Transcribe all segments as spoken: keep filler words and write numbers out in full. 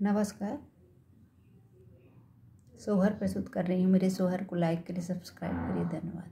नमस्कार। सोहर प्रस्तुत कर रही हूँ। मेरे सोहर को लाइक करिए, सब्सक्राइब करिए। धन्यवाद।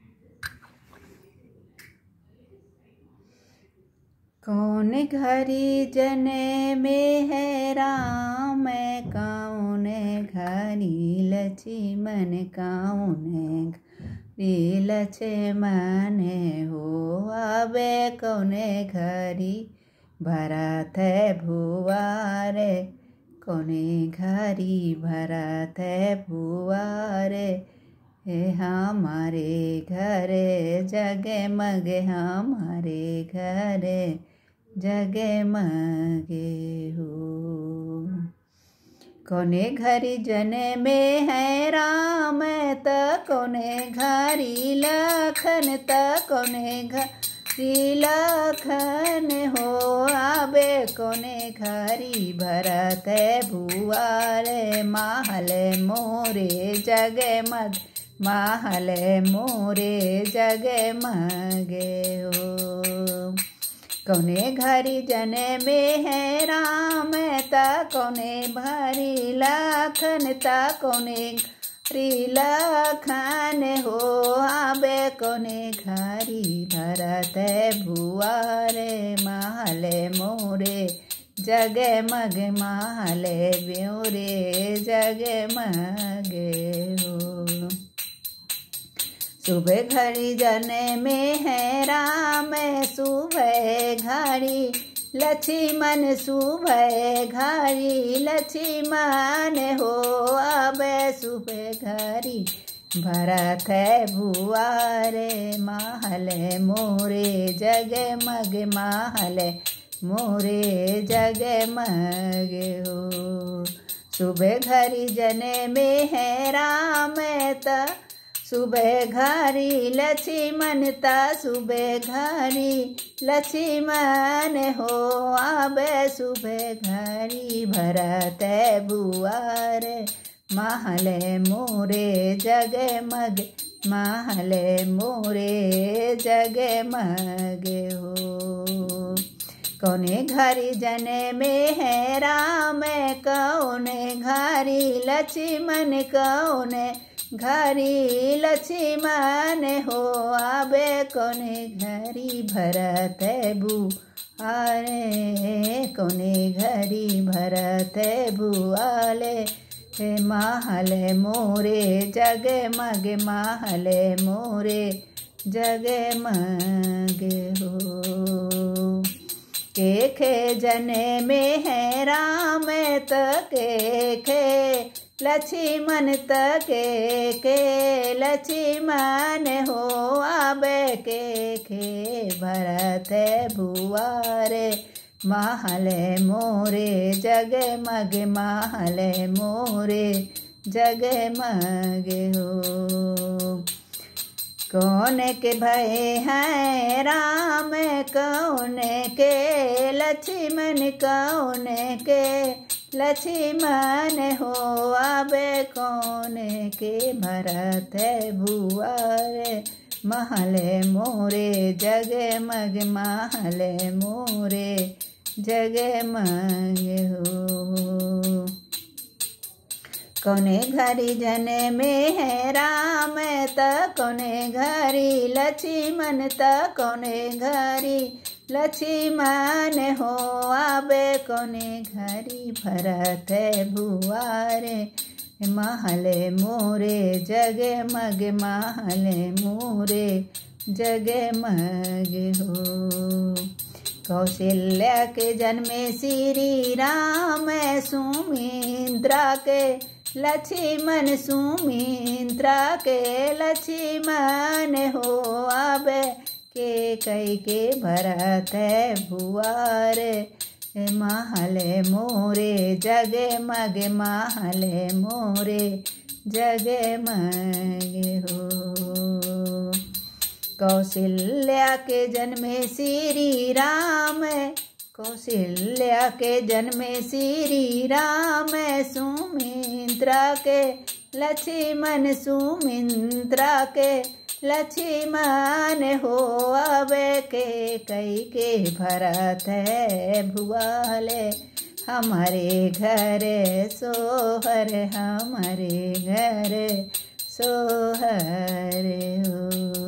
कौन घरी जने में है राम, कौन घरी लक्ष्मण, कौन घरी लक्ष्मण हो आवे, कौन घरी भरत भुआ रे, कौने घरी भरत भुआ रे। हे हमारे घरे जगमगे, हमारे घरे जगमगे हो। कौने घरी जने में है राम, त कौने घरी लखन, त कौने घरी लखन हो आबे, कौने घरी भरत भुआ रे। महल मोरे जगमग, महल मोरे जगमगे हो। कौने घरी जने में है राम, ता कौने भरी लखन, ता कौने घरी लखन हो आबे, कौने घरी भरत भुआ रे। महल मोरे जगमग, महल मोरे जगमगे हो। सुबह घड़ी जने में है राम, सुबह घड़ी लक्ष्मण, सुबह घड़ी लक्ष्मण हो आबे, सुबह घड़ी भरत भुआ रे। महल मोरे जगमग, महल मोरे जगमगे हो। सुबह घड़ी जने में है राम, ता सुबह घरी लक्ष्मण, ता सुबह घरी लक्ष्मण हो आबे, सुबह घरी भरत भुआ रे। महल मोरे जगमग, महल मोरे जगमगे हो। कौने घरी जने में है राम, कौने घरी लक्ष्मण, कौने घरी लक्ष्मण हो आबे, कौने घरी भरत भुआ रे, कौने घरी भरत भुआ ले। हे महल मोरे जगमग, महल मोरे जगमगे हो। के खे जने में है राम, त के खे लक्ष्मण, त के के लक्ष्मण हो आबे, के खे भरत भुआ रे। महल मोरे जगमग, महल मोरे जगमगे हो। कौन के भय है राम, कौन के लक्ष्मण, कौन के लक्ष्मण हो आबे, कौन के भरत भुआ रे। महल मोरे जगमग, महल मोरे जगमगे हो। कौने घरी जने में है राम, त कौने घरी लक्ष्मण, त कौने घरी लक्ष्मण हो आबे, कौने घरी भरत भुआ रे। महल मोरे जगमग, महल मोरे जगमगे हो। कौशल्या के जन्मे श्री राम, सुमित्रा के लक्ष्मण, सुमित्रा के लक्ष्मण हो आबे, के कई के भरत भुआ रे। महल मोरे जगमग, महल मोरे जगमगे हो। कौशल्या के जन्मे श्री राम, कौशल्या के जन्मे श्री राम, सुमित्रा के लक्ष्मण, सुमित्रा के लक्ष्मण हो आवे के कई के भरत है भुआले हमारे घर सोहर, हमारे घर सोहर हो।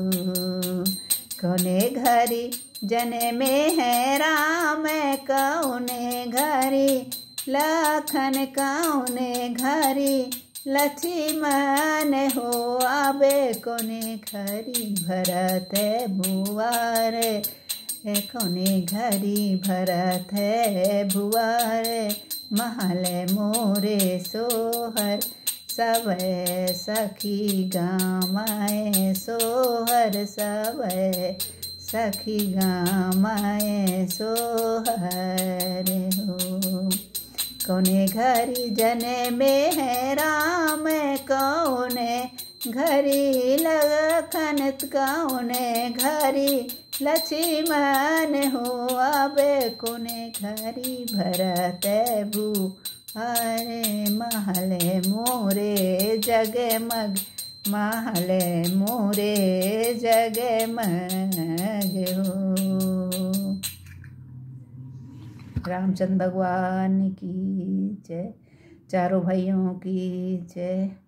कौने घरी जने में है राम, कौने घरी लखन, कौने घरी लक्ष्मण हो। आबे कौने घरी भरत भुआर, कौने घरी भरत भुआर। महल मोरे सोहर, सब सखी गामाए सोहर, सब सखी गामाए सोहर हो। कौने घरी जने में है राम, कौने घरी लखन, कौने घरी लक्ष्मण हो। आबे कौने घरी भरत भुआर। महल मोरे जगमग, महल मोरे जगमग हो। रामचंद्र भगवान की जय, चारों भाइयों की जय।